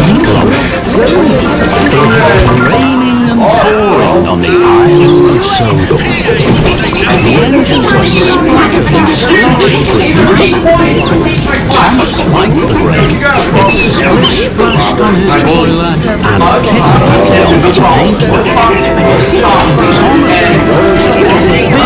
It had been raining and pouring on the island of Sodor. The engines were splattered and sloshed with mud. Thomas liked the rain. It splish-splashed on his boiler and pitter-pattered on his paintwork. Thomas and Rosa